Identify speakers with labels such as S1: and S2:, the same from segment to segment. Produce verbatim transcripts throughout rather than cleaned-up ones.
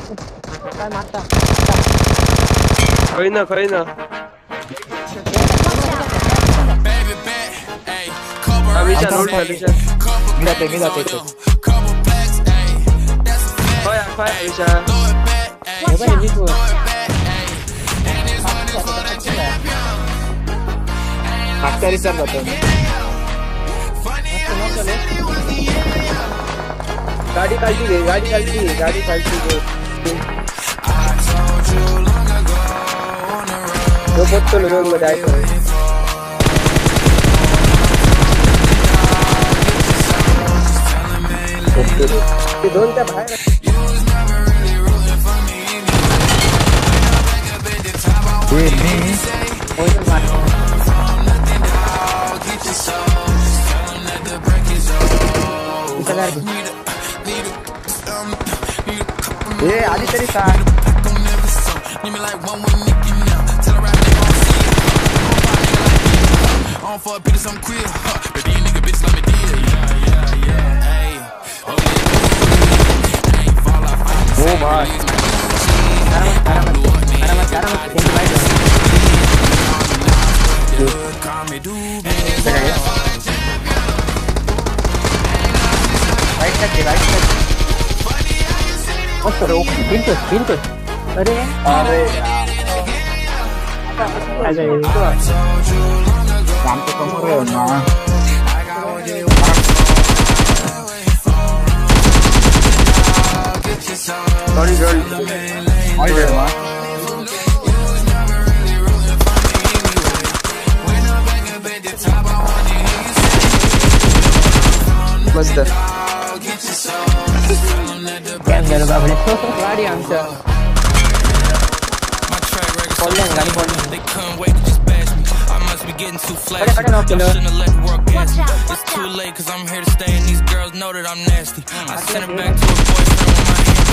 S1: काय मारता
S2: कोई ना कोई ना अभिषा लूट अभिषा
S3: मी जाते मी जाते
S2: खोया खोया अभिषा
S1: हे बघ मी तू
S3: मागच्या रिसर जातो
S2: गाड़ी खालती गई गाड़ी खालती गई गाड़ी खालती गई दो पत्तों लोग बजाए तो ये दोन त्या बाहेर
S3: ये मी ये आधी तरी सांग ओ भाई राइट साइड राइट साइड
S1: मस्त रो बिंटू बिंटू अरे
S3: अरे
S1: अरे
S3: काम तो कम हो ना
S2: सॉरी सॉरी
S3: आई रे मां
S2: मस्त
S1: क्या कर बाबले गाड़ी आमचा बोलले गाड़ी बोलले
S4: Getting too flashy. Y'all shouldn't have let the world gas me. It's too late cause I'm here to stay and these girls know that I'm nasty. I sent her back to her boyfriend with my hand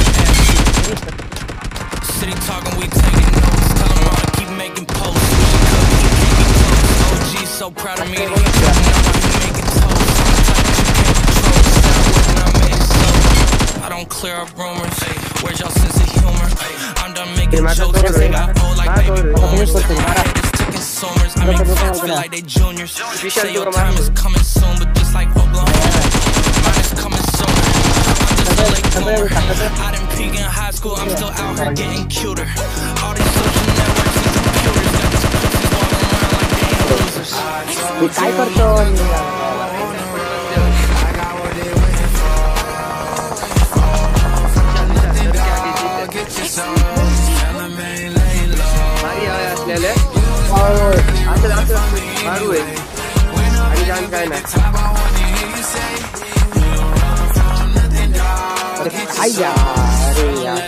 S4: down. City talking, we taking notes. Tell him all to keep making posts. O G so proud of me that he know how he making toast. I'm the type that you can't control. Stop working, I made it so. I don't clear up rumors. Where's y'all sense of humor? I'm done making jokes cause they got old like baby boomers. Consumers, I make friends feel like they juniors. Say your time is coming soon, but just like Oklahoma, mine is coming soon. I'm just a late bloomer. I didn't peak in high school, I'm still out here getting cuter. All these social networks and computers got these pussies walking around like they ain't losers.
S1: काय करतो
S2: मारी आया असलेले आचल आचल मारू आहे आणि जाण काय नाही
S1: आई यार अरे यार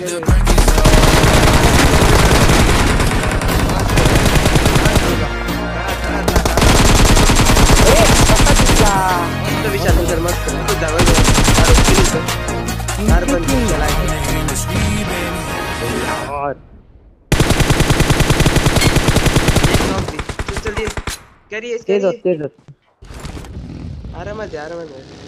S2: तो विचार तुझर मस्त तू जावं मारू केली तर यार पण चला और जल्दी कैरी
S1: तेज तेज
S2: आरामात आरामात